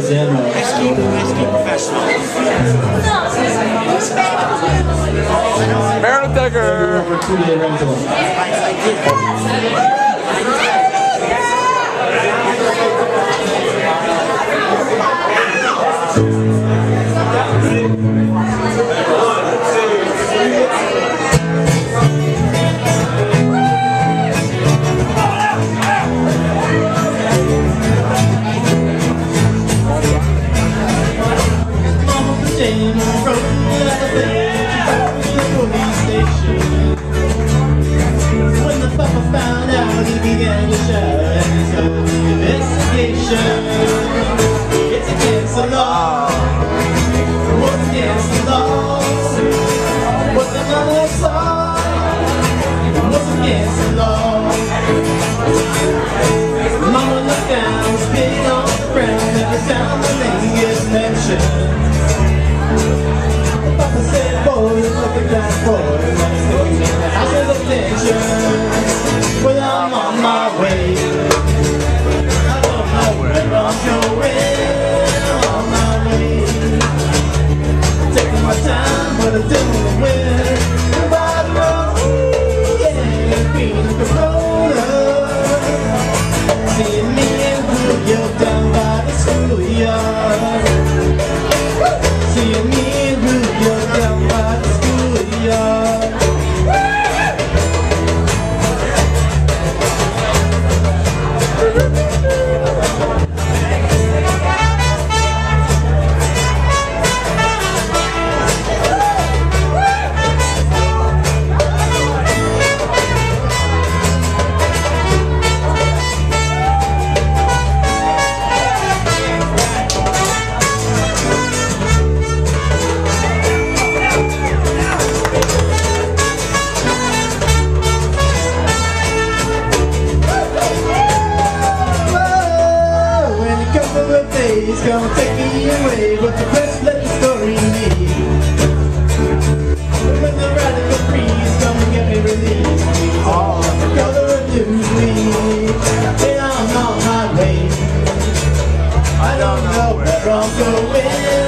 Rosanna. Ice ski professional. Meredith Decker. For 2-day rental. When the papa found out, he began to shout at his own investigation. It's against the law. What's against the law? What the mother saw was against the law. Mama looked down, spit on the ground every time the name gets mentioned. Papa said, boy, look at that boy, that's looking in the house of attention. Well, I'm on my way. I don't know where I'm going. I'm on my way. Taking my time, but I'm doing it well. By the road, yeah, being a Corolla. Seeing me and Julio down by the schoolyard. Seeing me and Julio down by the schoolyard. He's gonna take me away, but the best let the story be. When the radical breeze come and get me released, all the color of Newsweek. And I'm on my way. I don't know where I'm going.